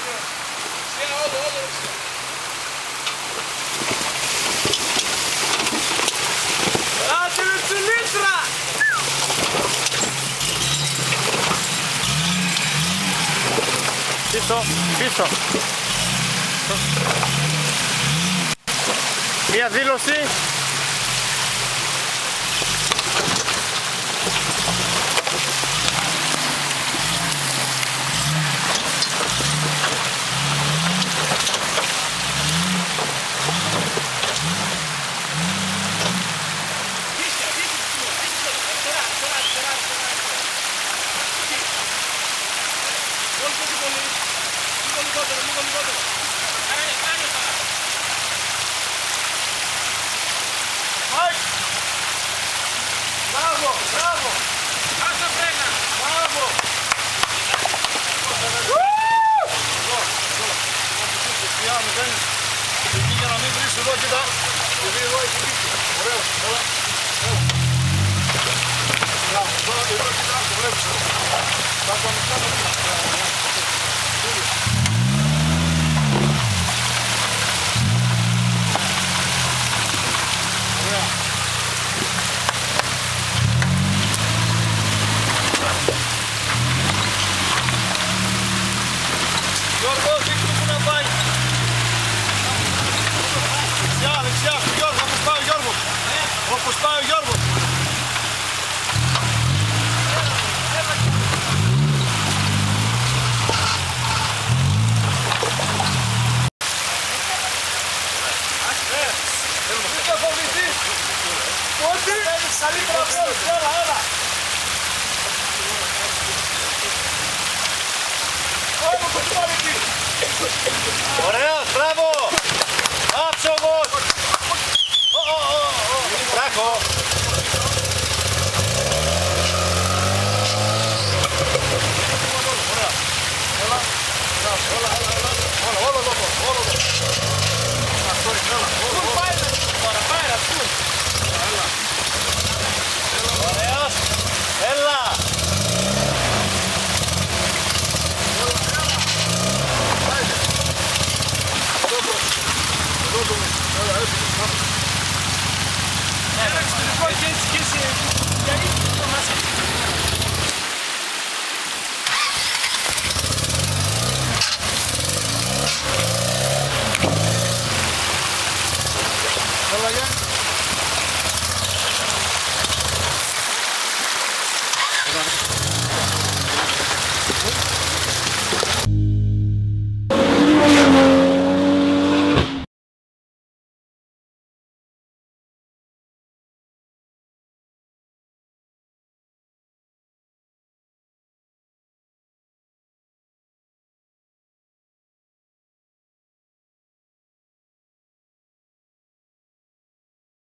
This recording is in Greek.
Πίσω, πίσω. Μία δήλωση. Μπράβο, μπράβο! Άσα φρένα! Μπράβο! Εκεί για να μην βρεις εδώ, κοίτα. Επειδή εδώ έχει δίκιο. Ωραίο, έλα. Μπράβο, τώρα εδώ κοίτα, το βλέπεις εδώ. Θα το ανοιχτάμε. Ωραία. Γιώργο, δείχνει που να πάει. Δεξιά, δεξιά, Γιώργο, όπως πάει ο Γιώργος. Όπως πάει ο Γιώργος. Μην το φοβηθείς. Πότε. Καλύτερα θέλεις, έλα, έλα. Πάμε το κουμπάρι εκεί. Ωραίος, μπράβο! Άψογος! Μπράβο! Ωραίος! Έλα! Έλα, εξωτερικό και έτσι και εσύ.